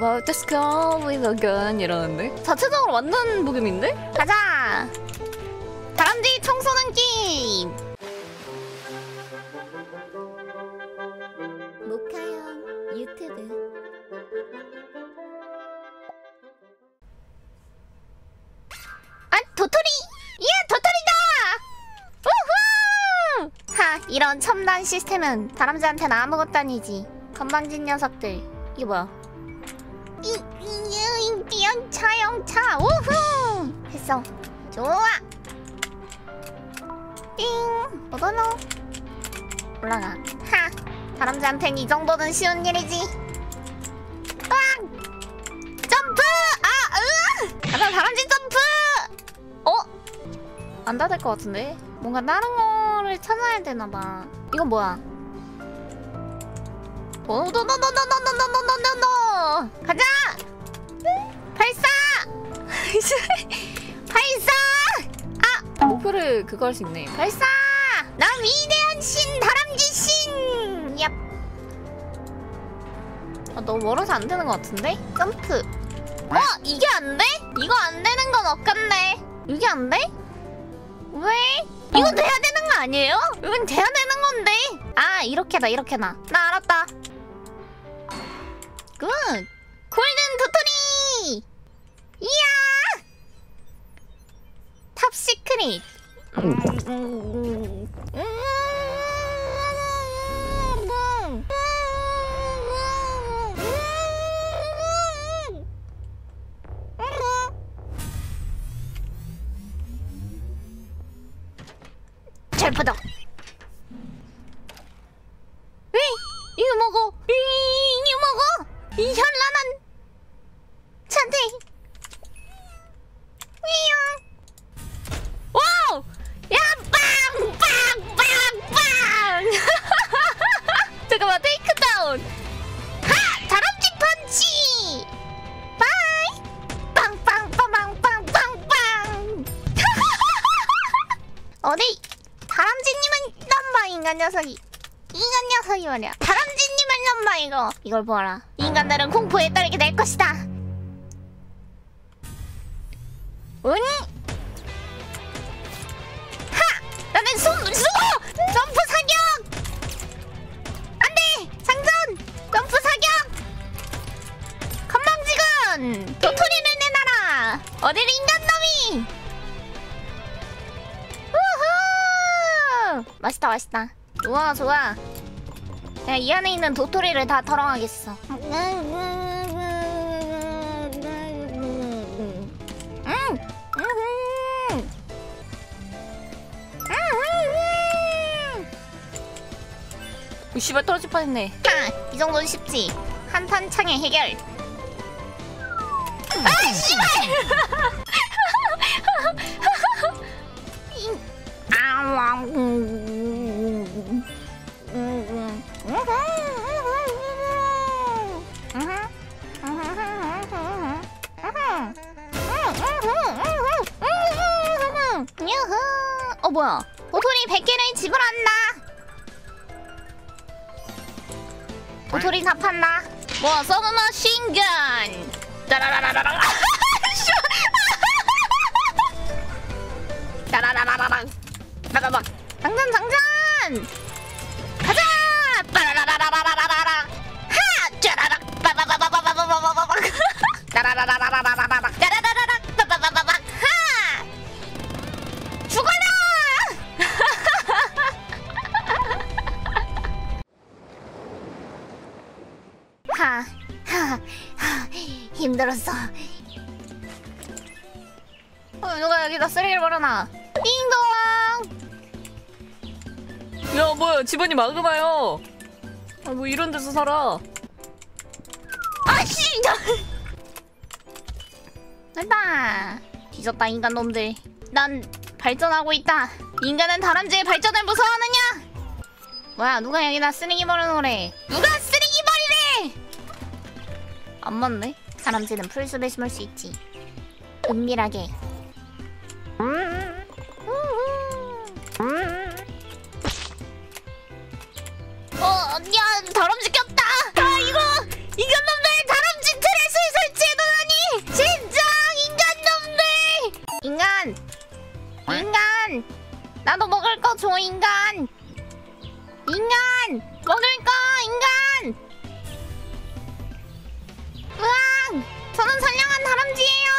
about the sky with a gun 이러는데? 자체적으로 완전 무금인데? 가자! 다람쥐 청소는 게임! 모카형 유튜브 아! 도토리! 예! 도토리다! 우후! 하! 이런 첨단 시스템은 다람쥐한테는 아무것도 아니지. 건방진 녀석들. 이게 뭐야? 영차 우후! 했어. 좋아! 띵! 어서너 올라가. 하! 다람쥐한텐 이 정도는 쉬운 일이지. 으악! 점프! 아! 으악! 가자 다람쥐 점프! 어? 안 닿을 것 같은데? 뭔가 다른 거를 찾아야 되나봐. 이건 뭐야? 노노노노노노노노노노노! 가자! 발사! 발사! 아! 목표를 그거 할 수 있네. 발사! 난 위대한 신! 다람쥐 신! 얍! 아, 너무 멀어서 안 되는 것 같은데? 점프! 어? 이게 안 돼? 이거 안 되는 건 없겠네. 이게 안 돼? 왜? 이건 돼야 되는 거 아니에요? 이건 돼야 되는 건데. 아, 이렇게다, 이렇게나. 나 알았다. 굿! 골든 도토리! 이야! 탑 시크릿! 잘 퍼져! 왜? 이거 먹어! 이거 먹어! 이 현란한 잔태! 와우! 야! 빵! 빵! 빵! 빵! 잠깐만, 테이크다운! 하! 다람쥐 펀치! 바이! 빵! 빵! 빵! 빵! 빵! 빵! 어디? 다람쥐님은 넘봐 인간 녀석이. 인간 녀석이 말이야. 다람쥐님을 넘봐 이거. 이걸 보아라. 인간들은 공포에 떨게 될 것이다. 응? 하! 나는 수고! 점프 사격! 안돼! 상전! 점프 사격! 건방지군! 도토리를 내놔라! 어딜 인간놈이! 우후! 맛있다 맛있다. 좋아 좋아. 야, 이 안에 있는 도토리를 다 털어가겠어. 씨발 떨어질 뻔했네. 하! 이 정도는 쉽지. 한탄창의 해결. 아 씨발! 어 뭐야? 도토리 100개를 지불한다. 도토리 다 판다. 뭐 서브머신건. 따라라라라라. 따라라라라라. 따라라. 장전 장전. 가자. 빠라라라라라라라. 하. 짜라락. 빠바바바바바바바바바. 따라라라라라라라. 따라라라락. 빠바바바바. 하. 죽어라. 힘들었어. 누가 여기다 쓰레기를 버려놔. 띵동. 야 뭐야 집안이 마그마요. 아 뭐 이런 데서 살아. 아씨. 됐다. 뒤졌다 인간놈들. 난 발전하고 있다. 인간은 다람쥐의 발전을 무서워하느냐? 뭐야 누가 여기다 쓰레기 버려놓으래. 누가 쓰레기 버리래. 안 맞네. 다람쥐는 풀숲에 심을 수 있지. 은밀하게. 야 다람쥐 꼈다. 아 이거 인간놈들 다람쥐 트레스 나도 먹을 거 줘, 인간. 인간 먹을 거, 인간. 으앙, 저는 선량한 다람쥐예요.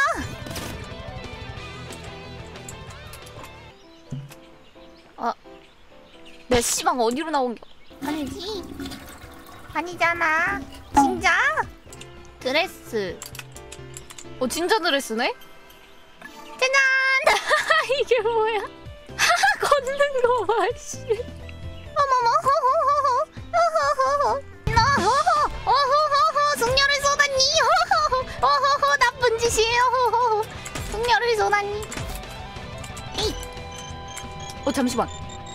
내 씨방 어디로 나온 게? 아니지. 아니잖아. 진짜? 드레스. 진짜 드레스네? 짜잔! 이게 뭐야? 걷는 거 봐, 씨. 어머머, 호호호호, 호호호호, 호호호호, 숙녀를 쏟았니? 호호호, 나쁜 짓이에요. 호호호, 숙녀를 쏟았니? 에이, 잠시만.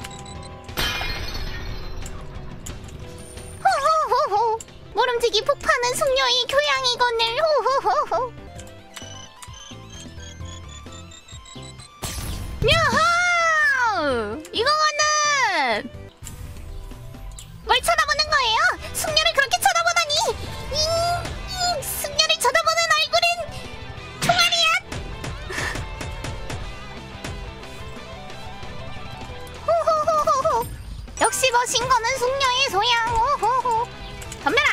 호호호호, 모름지기 폭파는 숙녀의 교양이거늘. 호호호호. 야호! 이거는 뭘 쳐다보는 거예요? 숙녀를 그렇게 쳐다보다니! 숙녀를 쳐다보는 얼굴은 총알이야! 호호호호호, 역시 멋진 거는 숙녀의 소양. 호호호, 덤벼라!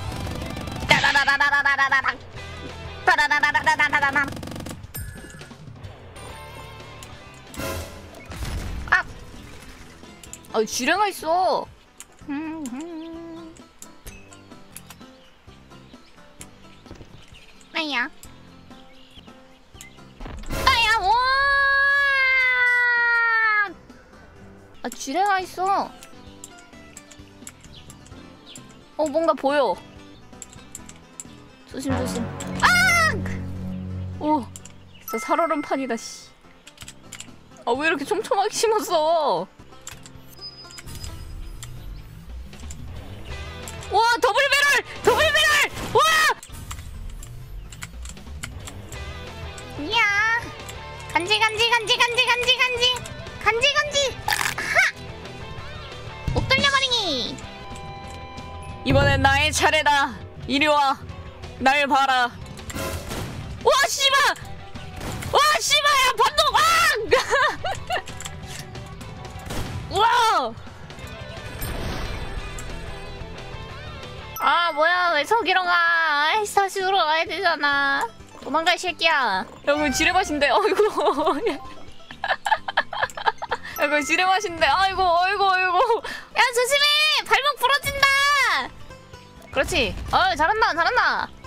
따라라라라라라라라, 따라라라라라라라라. 쥐레가 있어. 아야. 아야, 와! 쥐레가 있어. 뭔가 보여. 조심 조심. 오, 진짜 살얼음판이다, 씨. 왜 이렇게 촘촘하게 심었어? 와, 더블 배럴! 더블 배럴! 와! 이야, 간지 하! 못 돌려버리기. 이번엔 나의 차례다. 이리 와. 날 봐라. 와, 씨발! 와, 씨발야, 반동! 와! 뭐야, 왜 저기로 가? 아이씨, 다시 돌아가야 되잖아. 도망가, 이 새끼야. 여기 지뢰맛인데. 아이고. 여기 지뢰맛인데. 아이고. 야, 조심해! 발목 부러진다! 그렇지. 잘한다.